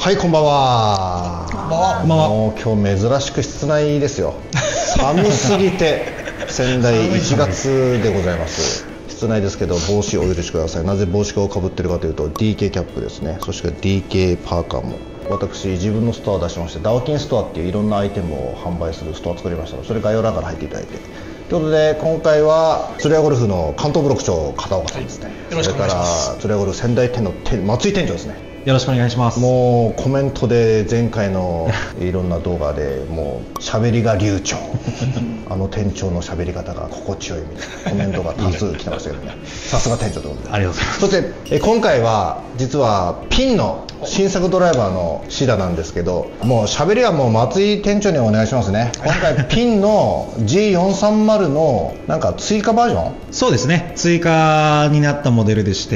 はい、こんばんは。 こんばんは。 もう今日珍しく室内ですよ。寒すぎて仙台1月でございます。室内ですけど帽子をお許しください。なぜ帽子をかぶってるかというと DK キャップですね。そして DK パーカーも私自分のストアを出しまして、ダウキンストアっていういろんなアイテムを販売するストアを作りましたので、それ概要欄から入っていただいてということで、今回は鶴屋ゴルフの関東ブロック長片岡さんですね、 よろしくお願いします。 それから鶴屋ゴルフ仙台店の松井店長ですね。 よろしくお願いします。 もうコメントで前回のいろんな動画でもう喋りが流暢あの店長の喋り方が心地よいみたいなコメントが多数来てましたけどねさすが店長ということでありがとうございます。 そして今回は実はピンの新作ドライバーのシダなんですけど、もう喋りはもう松井店長にお願いしますね。今回ピンの G430 のなんか追加バージョン、 そうですね、追加になったモデルでして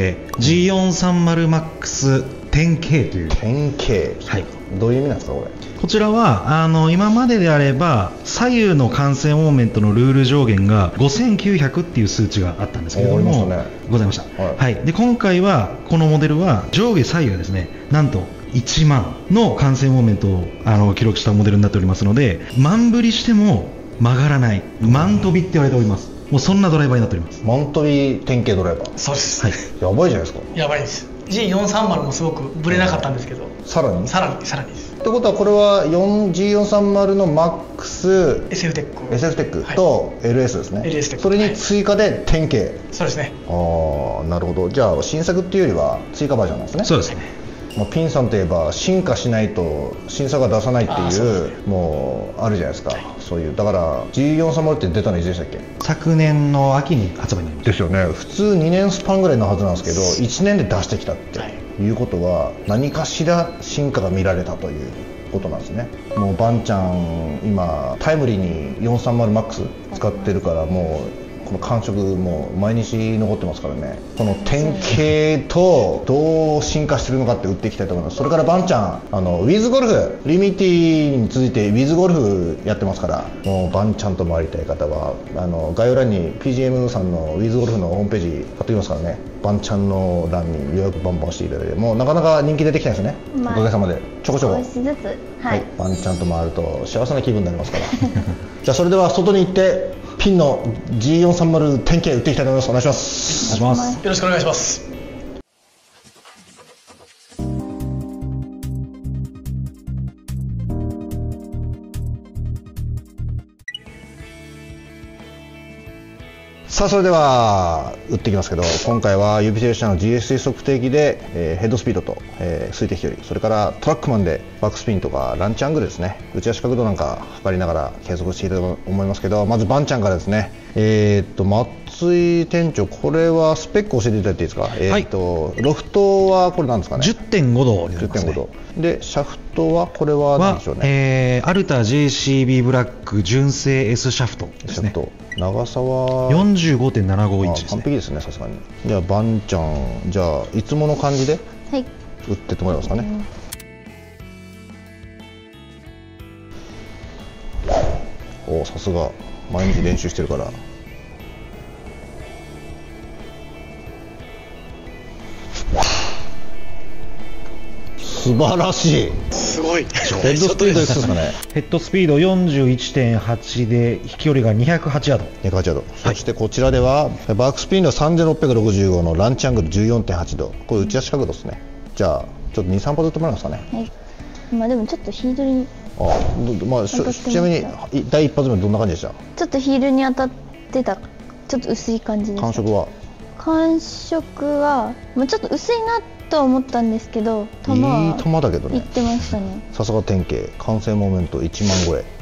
、G430MAX 10K という 10K、 はい、 どういう意味なんですかこれ。 こちらは今までであれば左右の幹線モーメントのルール上限が5900っていう数値があったんですけれども、ございました、はい、で今回はこのモデルは上下左右ですね、なんと1万の幹線モーメントを記録したモデルになっておりますので、万振りしても曲がらない万飛びって言われております。もうそんなドライバーになっております。 万飛び10Kドライバー。 そうです、 はい、 やばいじゃないですか。 やばいです。 G430 もすごくブレなかったんですけど、 さらにですってことは、これは G430 の MAX SF テックと LS ですね、 LS テック、 それに追加で 10K、 そうですね。 ああ、なるほど。じゃあ新作っていうよりは追加バージョンなんですね。 そうですね。 ピンさんといえば進化しないと新作が出さないっていうもうあるじゃないですか、そういう。だから G430 って出たのいつでしたっけ。 昨年の秋に発売になりました。 ですよね。普通2年スパンぐらいのはずなんですけど、1年で出してきたっていうことは何かしら進化が見られたということなんですね。もうバンちゃん今タイムリーに 430MAX 使ってるから、もうこの感触もう毎日残ってますからね。この10Kとどう進化してるのかって打っていきたいと思います。それからバンちゃんウィズゴルフリミティに続いてウィズゴルフやってますから、もうバンちゃんと回りたい方は概要欄に PGM さんのウィズゴルフのホームページ貼っておきますからね。バンちゃんの欄に予約バンバンしていただいて、もうなかなか人気出てきたんですね、おかげさまでちょこちょこ少しずつ、 はい、バンちゃんと回ると幸せな気分になりますからじゃあそれでは外に行ってピンの G430 10K 打っていきたいと思います。お願いします。 よろしくお願いします。 さあそれでは打っていきますけど、今回は指定車の GSC 測定器で、ヘッドスピードと、推定飛距離、それからトラックマンでバックスピンとかランチアングルですね、打ち出し角度なんか測りながら計測していただと思いますけど、まずバンちゃんからですね。松井店長、これはスペック教えていただいていいですか。 はい、 ロフトはこれなんですかね。 10.5 度になりますね。 10.5 度で、シャフトはこれは何でしょうね。 アルタ JCB ブラック純正 S シャフトですね。 長さは 45.75 インチですね。 完璧ですね、さすがに。じゃあバンちゃん、じゃあいつもの感じではい打ってってもらえますかね。お、さすが毎日練習してるから素晴らしい。 すごい。 ヘッドスピードいくつですかね。 ヘッドスピード 41.8 で飛距離が208ヤード。 208ヤード、そしてこちらではバックスピンは3665のランチアングル 14.8 度、これ打ち出し角度ですね。じゃあちょっと 2,3 歩打ってもらえますかね。 はい、まあでもちょっとヒールにちなみに第一発目どんな感じでした。 ちょっとヒールに当たってた、ちょっと薄い感じでした。感触はもうちょっと薄いなとは思ったんですけど、球はいい球だけどね。 いってましたね。 さすが10K、完成モーメント1万超え。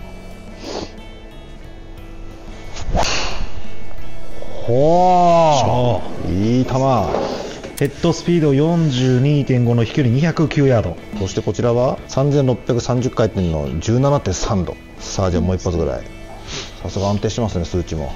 ほー、いい球。 ヘッドスピード 42.5 の飛距離209ヤード。 そしてこちらは3630回転の 17.3 度。さあじゃあもう一発ぐらい。さすが安定してますね、数値も。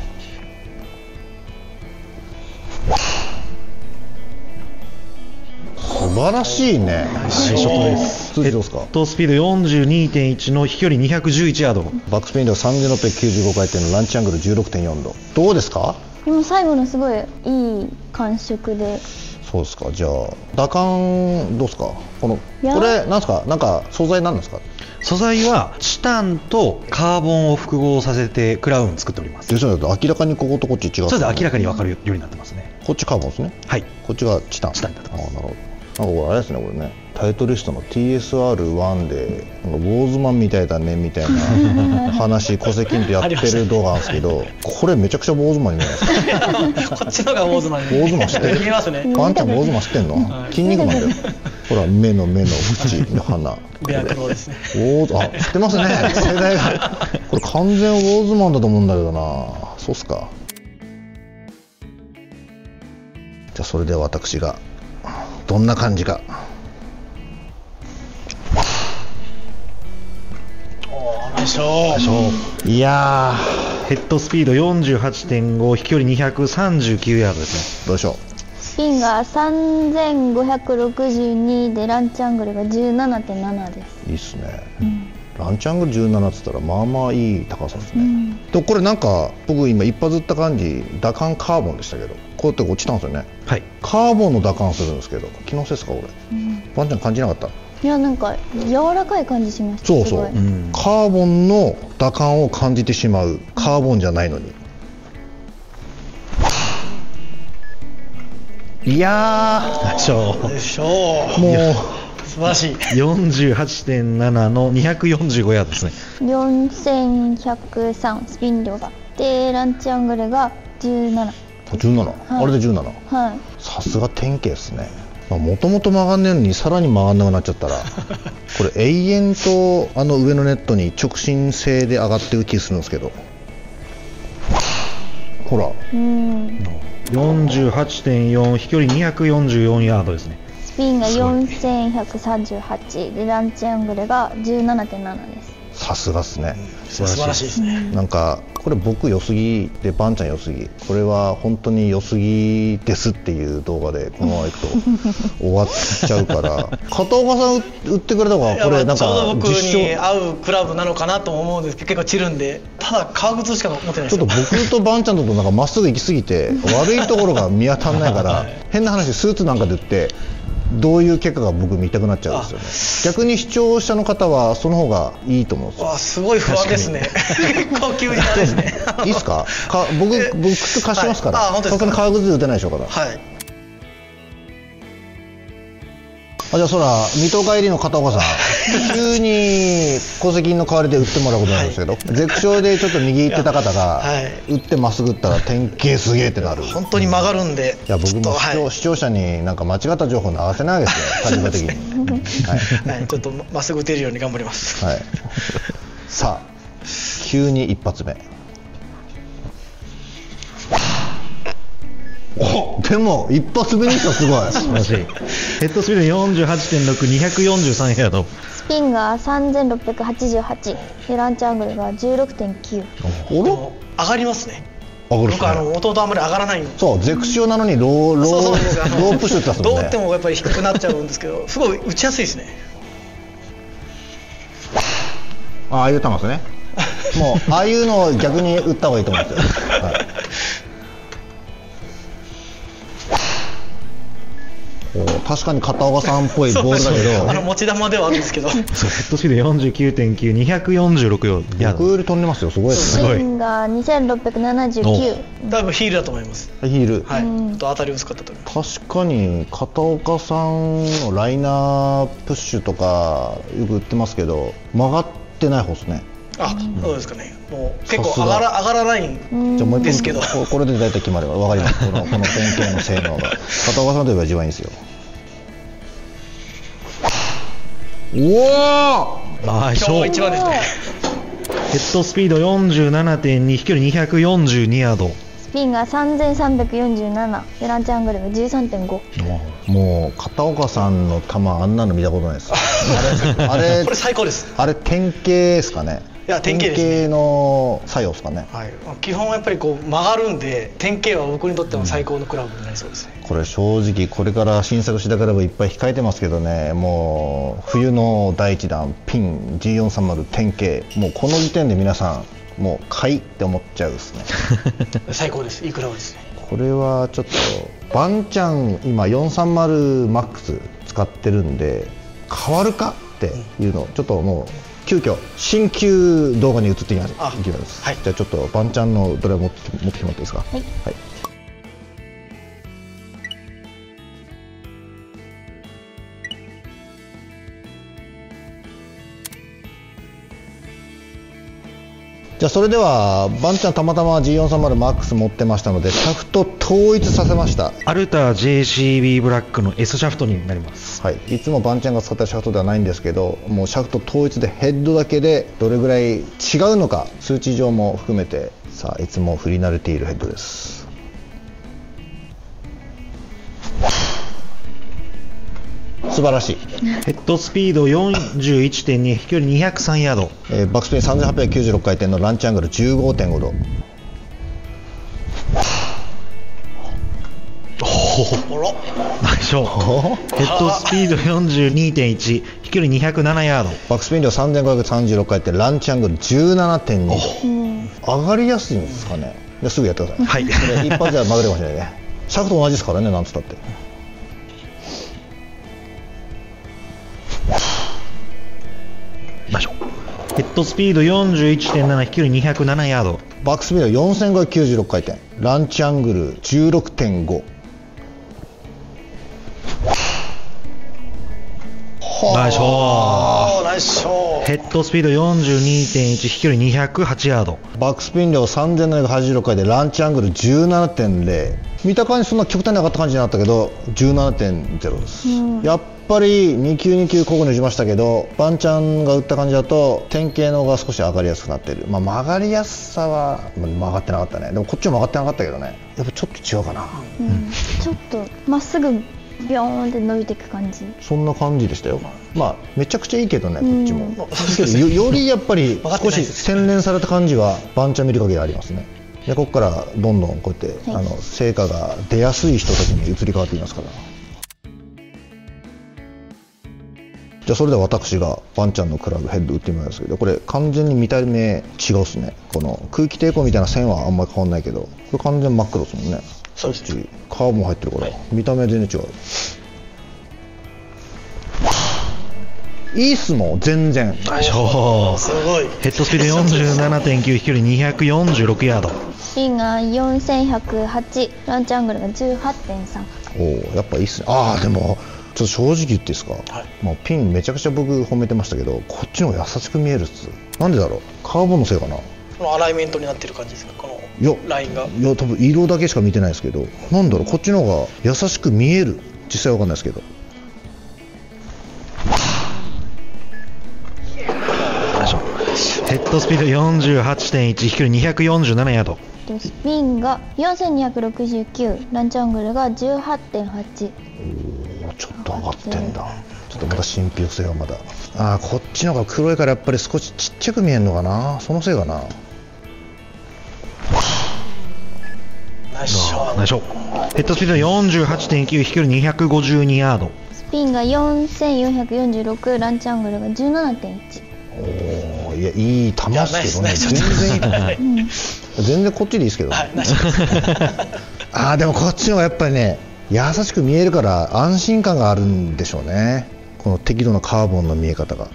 素晴らしいね。 ショットです。ヘッドスピード 42.1 の飛距離211ヤード。 バックスピンでは3695回転のランチアングル 16.4 度。どうですか。 でも最後のすごいいい感触で。 そうですか。じゃあ打感どうですか。これなんですか。なんか素材なんですか。 素材はチタンとカーボンを複合させてクラウン作っております。 ですので明らかにこことこっち違う。 そうです。明らかに分かるようになってますね。 こっちカーボンですね。 はい。 こっちがチタン。 チタンになってます。 なるほど。なんかこれあれですね、これね、タイトリストの TSR1 でなんかウォーズマンみたいだねみたいな話小関とやってる動画なんですけど、これめちゃくちゃウォーズマンに見えますこっちのがウォーズマンにウォーズマン知ってる。 見えますね。 ワンちゃんウォーズマン知ってんの、筋肉マンだよ。ほら目の口で鼻ベアクローですね。 ウォーズ、あ、知ってますね世代が。これ完全ウォーズマンだと思うんだけどな。そうっすか。じゃあそれでは私がどんな感じか。 でしょう。いやー、ヘッドスピード 48.5、飛距離239ヤードですね。 どうでしょう。 スピンが3562でランチアングルが 17.7 です。 いいっすね、ランチアングル17っつったらまあまあいい高さですね、でこれなんか僕今一発打った感じ打感カーボンでしたけど、こうやって落ちたんですよね。 はい。 カーボンの打感するんですけど、気のせいですかこれ、ワンちゃん感じなかった。 いや、なんか柔らかい感じしました。 そうそう、カーボンの打感を感じてしまう、カーボンじゃないのに。いやーでしょう。 もう素晴らしい。 48.7 の245ヤードですね。 4103スピン量がで、ランチアングルが17、 あれで17、 はい、 さすが典型ですね。もともと曲がんねえのにさらに曲がんなくなっちゃったらこれ永遠とあの上のネットに直進性で上がってる気するんですけど、ほら、 48.4 飛距離244ヤードですね。 スピンが4138でランチアングルが 17.7 です。 さすがっすね。 素晴らしいですね。 なんかこれ僕良すぎでバンちゃん良すぎ、これは本当に良すぎですっていう動画でこのままいくと終わっちゃうから片岡さん売ってくれた方がこれなんかちょうど僕に合うクラブなのかなと思うんですけど、結構散るんで、ただ革靴しか持ってないですよ。 ちょっと僕とバンちゃんとなんかまっすぐ行き過ぎて悪いところが見当たらないから変な話スーツなんかで売ってどういう結果が僕見たくなっちゃうんですよね。逆に視聴者の方はその方がいいと思うんですよ。 わあ、すごい不安ですね。結構急にですね。 いいっすか。僕靴貸しますから。 はい、あ、本当ですか。 さすがに革靴で打てないでしょうから。 はい。 じゃあそら水戸帰りの片岡さん急に戸籍の代わりで打ってもらうことになるんですけど、絶唱でちょっと右行ってた方が打ってまっすぐ打ったら典型すげえってなる。 本当に曲がるんで、 いや僕も視聴者になんか間違った情報流せないわけですよ、立場的にはい、ちょっとまっすぐ打てるように頑張ります。 はい。さあ急に一発目、でも一発目にしたらすごい素晴らしい。ヘッドスピード 48.6 243ヤード、 スピンが3688でランチアングルが 16.9。 上がりますね。僕弟あんまり上がらないんで。 そう、ゼクシオなのにロープシュートだもんね。 どう打ってもやっぱり低くなっちゃうんですけど、すごい打ちやすいですね。 ああいう球ですね。もうああいうのを逆に打った方がいいと思うんですよ。はい、確かに片岡さんっぽいボールだけど持ち球ではあるんですけど、 ヘッドスピード 49.9 246ヤード、 僕より飛んでますよ。すごいですね。 スピンが2679。 だいぶヒールだと思います。 ヒール、 はい、当たり薄かったと思います。 確かに片岡さんのライナープッシュとかよく打ってますけど曲がってない方ですね。 あ、そうですかね。もう結構上がらないんですけど、 これで大体決まれば分かります。この典型の性能が片岡さんといえば一番いいんですよ。うわー、今日一番ですね。 ヘッドスピード 47.2 飛距離242ヤード、 スピンが3347でランチアングルが 13.5。 もう片岡さんの球あんなの見たことないです。あれこれ最高です。 あれ典型ですかね。 いや、典型ですね。 典型の作用ですかね。 はい、基本はやっぱりこう曲がるんで、典型は僕にとっても最高のクラブになりそうですね。 これ正直これから新作シダクラブいっぱい控えてますけどね、もう冬の第1弾ピン G430 典型、もうこの時点で皆さんもう買いって思っちゃうですね。 最高です。いいクラブですね。 これはちょっとバンチャン今 430MAX 使ってるんで変わるかっていうのをちょっともう急遽新旧動画に移っていきます。はい、じゃあちょっとバンチャンのどれ持ってきてもらっていいですか。はい、はい。じゃあそれではバンちゃんたまたま G430MAX 持ってましたのでシャフト統一させました。 アルタ JCB ブラックの S シャフトになります。 はい、いつもバンちゃんが使ったシャフトではないんですけど、もうシャフト統一でヘッドだけでどれぐらい違うのか数値上も含めて、さあいつも振り慣れているヘッドです。素晴らしい。 ヘッドスピード 41.2、飛距離203ヤード、 バックスピン3896回転のランチアングル 15.5 度。 ナイスショット。ヘッドスピード 42.1、飛距離207ヤード、 バックスピン量3536回転、ランチアングル 17.2 度。上がりやすいんですかね。すぐやってください。はい、これ一発では曲がるかもしれないね。シャフト同じですからね、なんつったって。 ヘッドスピード 41.7、飛距離207ヤード、 バックスピード4596回転、ランチアングル 16.5。 ナイスショー。ヘッドスピード 42.1、飛距離208ヤード、 バックスピン量3786回でランチアングル 17.0。 見た感じそんな極端に上がった感じじゃなかったけど 17.0 です、やっぱり2球2球交互に打ちましたけど、バンちゃんが打った感じだと典型の方が少し上がりやすくなっている。曲がりやすさは曲がってなかったね。でもこっちも曲がってなかったけどね、やっぱちょっと違うかな、 ちょっとまっすぐビョーンって伸びていく感じ、 そんな感じでしたよ。めちゃくちゃいいけどね、こっちも、よりやっぱり少し洗練された感じはバンちゃん見る限りありますね。でここからどんどんこうやって、成果が出やすい人たちに移り変わっていますから。じゃあそれでは私がバンちゃんのクラブヘッド打ってみますけど、これ完全に見た目違うっすね。この空気抵抗みたいな線はあんまり変わんないけど、これ完全真っ黒ですもんね。 そうです。 カーブも入ってるから、見た目全然違う。いいっすもん全然。 すごい。 ヘッドスピード 47.9、飛距離246ヤード、 スピンが4108、ランチアングルが 18.3。 おお、やっぱいいっすね。でもちょっと正直言っていいですか、ピンめちゃくちゃ僕褒めてましたけど、こっちの方が優しく見えるっす。なんでだろう、カーボンのせいかな。 このアライメントになってる感じですか、このラインが。 いや多分色だけしか見てないですけど、なんだろう、こっちの方が優しく見える。実際わかんないですけど。 ヘッドスピード 48.1、飛距離247ヤード、 スピンが4269、ランチアングルが 18.8。 ちょっと上がってんだ。ちょっとまだ信憑性はまだ。こっちの方が黒いからやっぱり少しちっちゃく見えるのかな、そのせいかな。 ナイスショット。ヘッドスピード 48.9、飛距離252ヤード、 スピンが4446、ランチアングルが 17.1。 いやいい球ですけどね、全然いいと思う。全然こっちでいいですけど、でもこっちの方がやっぱりね優しく見えるから安心感があるんでしょうね、この適度なカーボンの見え方が。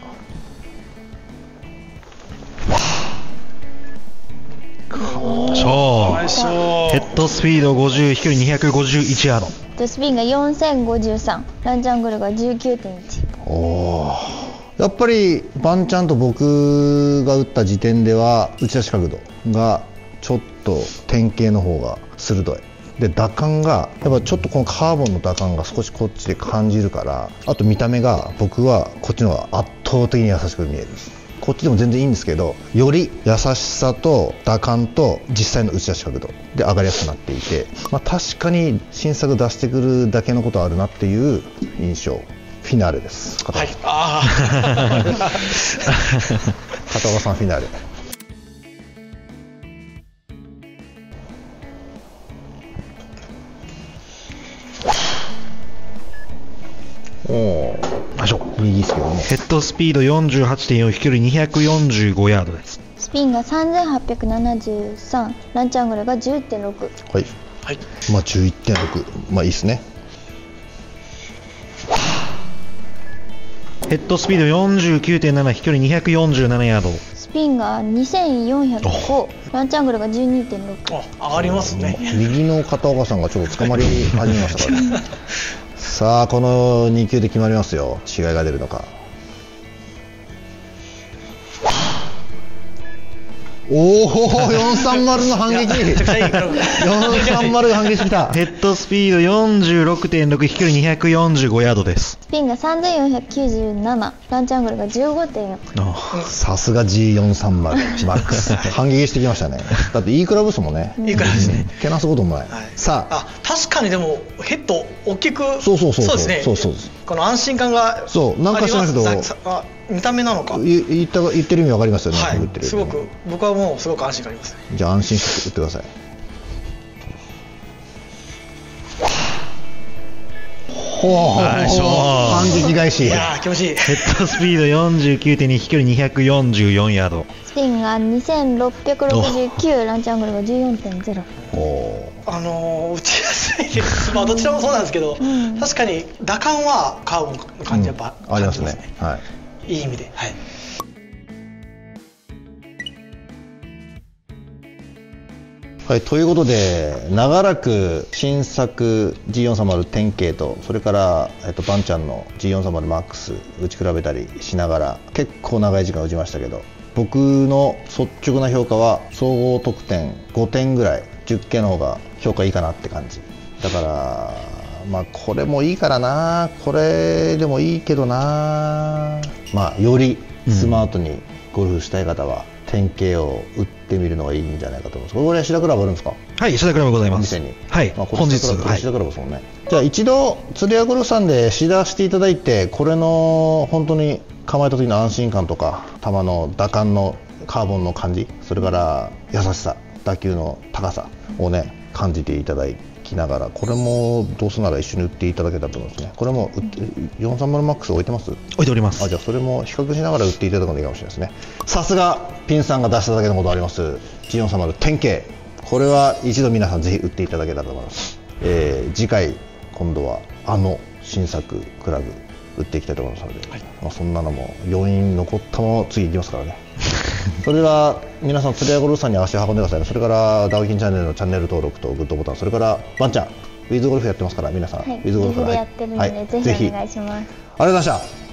ヘッドスピード50、飛距離251ヤード、 スピンが4053、ランチアングルが 19.1。 やっぱりバンちゃんと僕が打った時点では打ち出し角度がちょっと典型の方が鋭いで、打感がやっぱちょっとこのカーボンの打感が少しこっちで感じるから、あと見た目が僕はこっちの方が圧倒的に優しく見える。こっちでも全然いいんですけど、より優しさと打感と実際の打ち出し角度で上がりやすくなっていて、確かに新作出してくるだけのことあるなっていう印象。フィナーレです。片岡さんフィナーレ。右ですけどね。 ヘッドスピード 48.4、飛距離245ヤードです。 スピンが3873、ランチアングルが 10.6。 はい。 はい、 まあ 11.6、まあいいですね。 ヘッドスピード 49.7、飛距離247ヤード。 スピンが2405、ランチアングルが 12.6。 上がりますね。 右の片岡さんがちょっと捕まり始めましたからねさあこの2球で決まりますよ。違いが出るのか。おお430の反撃430が反撃してきた。 ヘッドスピード 46.6、飛距離245ヤードです。 スピンが3497、ランチアングルが 15.4。 さすが G430 マックス反撃してきましたね。だっていいクラブですもんね。 いいクラブですね。 けなすこともない、 はい、 さあ確かにでもヘッド大きく、 そうですね。 そうこの安心感がそうなんかしないけど見た目なのか言ってる意味わかりますよね。 はい、すごく僕はもうすごく安心感あります。 じゃあ安心して打ってください。反撃返し。 いやー気持ちいい。 ヘッドスピード 49.2、飛距離244ヤード。 スピンが2669、ランチアングルが 14.0。 打ちやすいです。まあどちらもそうなんですけど、確かに打感はカーブの感じやっぱありますね。はい、 いい意味で。はい。 はい、ということで長らく新作 G430 典型とそれから、バンちゃんの G430 マックス打ち比べたりしながら結構長い時間打ちましたけど、僕の率直な評価は総合得点5点ぐらい、10件の方が評価いいかなって感じだから、まあこれもいいからな、これでもいいけどな、まあよりスマートにゴルフしたい方は典型を打ってみるのがいいんじゃないかと思います。これはシダクラブあるんですか？ はい、シダクラブございます。 店に。 はい、 まあ、 本日シダクラブですもんね。じゃあ一度釣り屋ゴルフさんでシダしていただいて、これの本当に構えた時の安心感とか球の打感のカーボンの感じ、それから優しさ、打球の高さをね感じていただきながら、これもどうせなら一緒に打っていただけたらと思いますね。これも430マックス置いてます？ 置いております。 じゃあそれも比較しながら打っていただくのがいいかもしれないですね。さすがピンさんが出しただけのことあります G430 典型、これは一度皆さんぜひ打っていただけたらと思います。次回今度は新作クラブ打っていきたいと思いますので、はい、まあそんなのも余韻残ったまま次いきますからねそれでは皆さん釣り屋ゴルフさんに足を運んでくださいね。それからダウキンチャンネルのチャンネル登録とグッドボタン、それからバンちゃんウィズゴルフやってますから皆さん、 はい、 ウィズゴルフでやってるので、ぜひお願いします。 ありがとうございました。